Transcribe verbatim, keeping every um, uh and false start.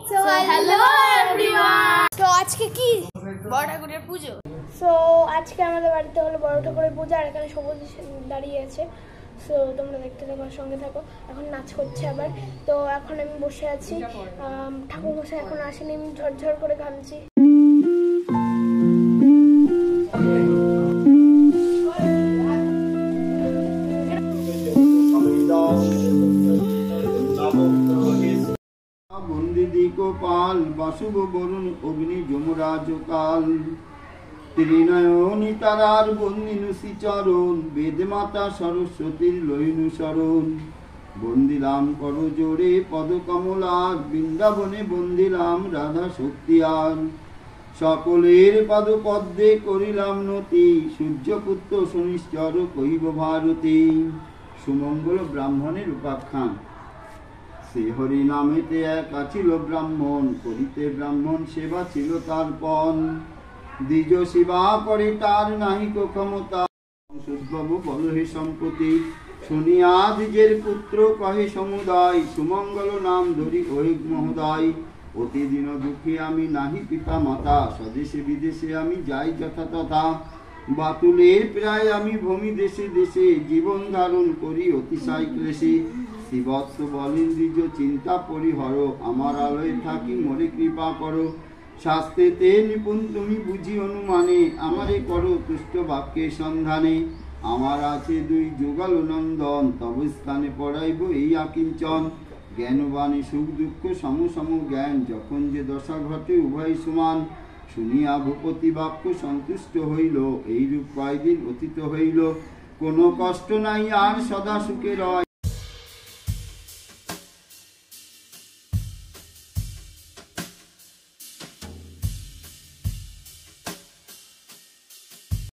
So hello everyone. So আজকে কি বড় ঠাকুরের পূজো। সো আজকে আমাদের বাড়িতে হলো বড় ঠাকুরের পূজা আর এখানে সবুজ দাঁড়িয়ে আছে। সো তোমরা দেখতে থাকো, সঙ্গে থাকো। এখন নাচ করছে আবার। তো এখন আমি বসে আছি, ঠাকুর মশাই এখন আসেনি, আমি ঝরঝর করে ঘামছি। বন্দিদি গোপাল বাসুব বরুণ অগ্নি যমরাজ কাল ত্রিনয়নী তারার বন্দিনু শ্রীচরণ বেদমাতা সরস্বতীর লইনু শরণ বন্দিলাম কর জোরে পদ কমলার বৃন্দাবনে বন্দিলাম রাধা শক্তিয়ার সকলের পদ পদ্মে করিলাম নতি সূর্যপুত্র শনিশ্চর কইব ভারতী। সুমঙ্গল ব্রাহ্মণের উপাখ্যান। সে হরি নামেতে এক আছিল ব্রাহ্মণ, করিতে ব্রাহ্মণ সেবা ছিল তার পণ। দ্বিজ সেবা করে তার নাহিক ক্ষমতা, সুদ্ভব বল হে সম্পত্তি। শুনিয়া দ্বিজের পুত্র কহে সমুদায়, সুমঙ্গল নাম ধরি ওহে মহোদয়। প্রতিদিন দুঃখী আমি নাহি পিতা মাতা, স্বদেশে বিদেশে আমি যাই যথা তথা। বাতুলের প্রায় আমি ভূমি দেশে দেশে, জীবন ধারণ করি অতিশয় ক্লেশে। শ্রীবৎস বলেন দ্বিজ চিন্তা পরিহর, আমার আলোয় থাকি মোরে কৃপা করো। শাস্ত্রেতে নিপুণ তুমি বুঝি অনুমানে, আমারে করো তুষ্ট বাক্যের সন্ধানে। আমার আছে দুই যুগল নন্দন, তব স্থানে পড়াইব এই আকিঞ্চন। জ্ঞানবাণী সুখ দুঃখ সম সম জ্ঞান, যখন যে দশা ঘটে উভয় সমান। শুনিয়া ভূপতি বাক্য সন্তুষ্ট হইল, এইরূপ কয়দিন অতীত হইল। কোনো কষ্ট নাই আর সদা সুখে রয়।